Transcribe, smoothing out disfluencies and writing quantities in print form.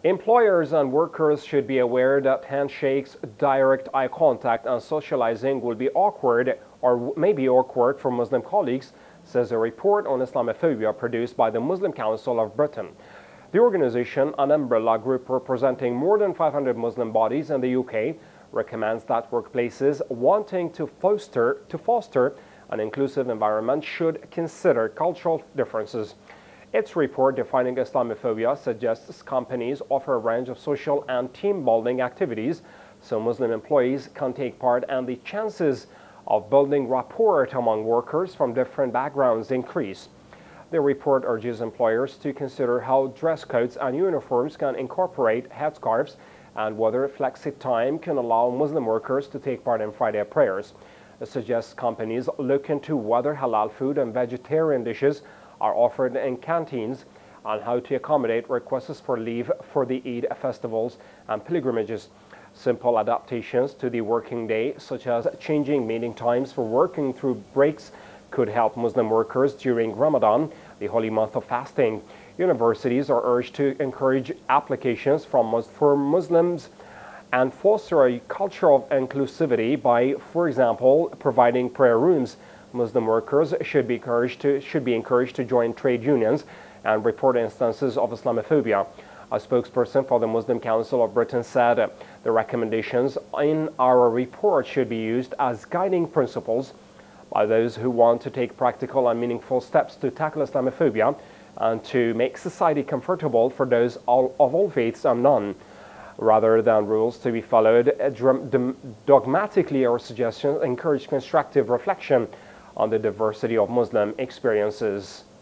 Employers and workers should be aware that handshakes, direct eye contact, and socializing will be awkward or may be awkward for Muslim colleagues, says a report on Islamophobia produced by the Muslim Council of Britain. The organization, an umbrella group representing more than 500 Muslim bodies in the UK, recommends that workplaces wanting to foster an inclusive environment should consider cultural differences. Its report defining Islamophobia suggests companies offer a range of social and team-building activities so Muslim employees can take part and the chances of building rapport among workers from different backgrounds increase. The report urges employers to consider how dress codes and uniforms can incorporate headscarves and whether flexi time can allow Muslim workers to take part in Friday prayers. It suggests companies look into whether halal food and vegetarian dishes are offered in canteens and how to accommodate requests for leave for the Eid festivals and pilgrimages. Simple adaptations to the working day, such as changing meeting times for working through breaks, could help Muslim workers during Ramadan, the holy month of fasting. Universities are urged to encourage applications for Muslims and foster a culture of inclusivity by, for example, providing prayer rooms. Muslim workers should be encouraged to join trade unions and report instances of Islamophobia. A spokesperson for the Muslim Council of Britain said the recommendations in our report should be used as guiding principles by those who want to take practical and meaningful steps to tackle Islamophobia and to make society comfortable for those of all faiths and none, rather than rules to be followed dogmatically. Our suggestions encourage constructive reflection on the diversity of Muslim experiences.